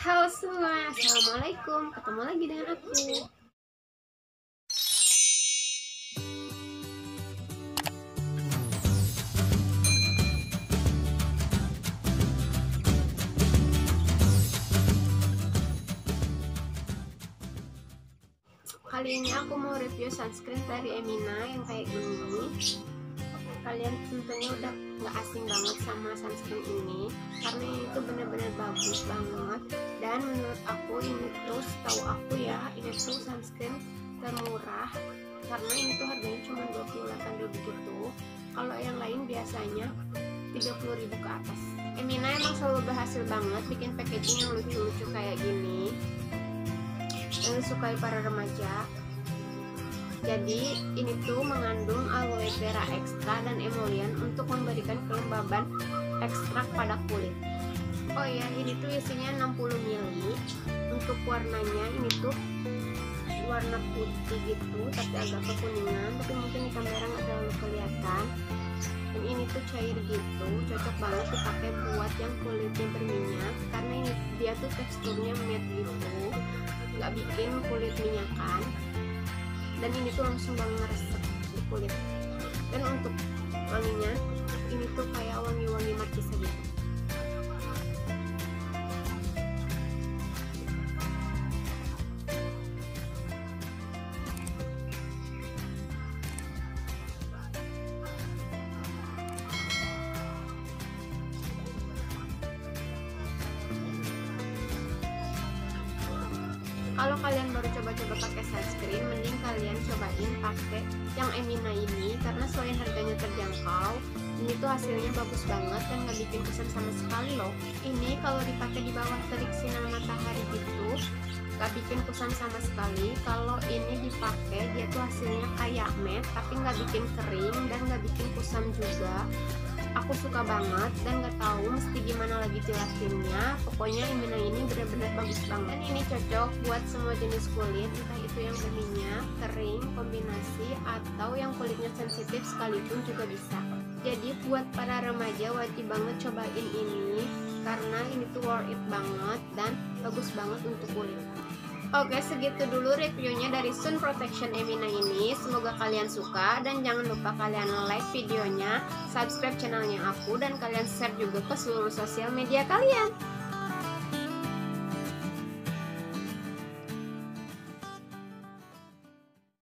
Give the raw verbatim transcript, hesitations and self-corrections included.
Halo semua, assalamualaikum. Ketemu lagi dengan aku. Kali ini aku mau review sunscreen dari Emina yang kayak gini. Kalian tentunya udah nggak asing banget sama sunscreen ini karena ini tuh bener-bener bagus banget. Dan menurut aku ini tuh, setahu aku ya, ini tuh sunscreen termurah karena ini tuh harganya cuma dua puluh delapan ribu gitu. Kalau yang lain biasanya tiga puluh ribu ke atas. Emina emang selalu berhasil banget bikin packaging yang lucu-lucu kayak gini yang disukai para remaja. Jadi ini tuh mengandung aloe vera ekstra dan emollient untuk memberikan kelembaban ekstrak pada kulit. Oh ya, ini tuh isinya enam puluh mililiter. Untuk warnanya ini tuh warna putih gitu tapi agak kekuningan, tapi mungkin di kamera nggak terlalu kelihatan. Dan ini tuh cair gitu, cocok banget dipakai buat yang kulitnya berminyak karena ini dia tuh teksturnya matte gitu, nggak bikin kulit minyakan. Dan ini tuh langsung banget ngeresep di kulit. Dan untuk wanginya ini tuh kayak wangi-wangi markisa gitu. Kalau kalian baru coba-coba pakai sunscreen, mending kalian cobain pakai yang Emina ini karena selain harganya terjangkau, ini tuh hasilnya bagus banget dan nggak bikin kesan sama sekali loh. Ini kalau dipakai di bawah terik sinar matahari gitu, nggak bikin kesan sama sekali. Kalau ini dipakai, dia tuh hasilnya kayak matte tapi nggak bikin kering dan nggak bikin kusam juga. Aku suka banget dan nggak tahu mesti gimana lagi jelasinnya. Pokoknya Emina ini benar-benar bagus banget. Dan ini cocok buat semua jenis kulit, entah itu yang berminyak, kering, kombinasi, atau yang kulitnya sensitif sekalipun juga bisa. Jadi buat para remaja wajib banget cobain ini karena ini tuh worth it banget dan bagus banget untuk kulit. Oke, segitu dulu reviewnya dari Sun Protection Emina ini. Semoga kalian suka dan jangan lupa kalian like videonya, subscribe channelnya aku, dan kalian share juga ke seluruh sosial media kalian.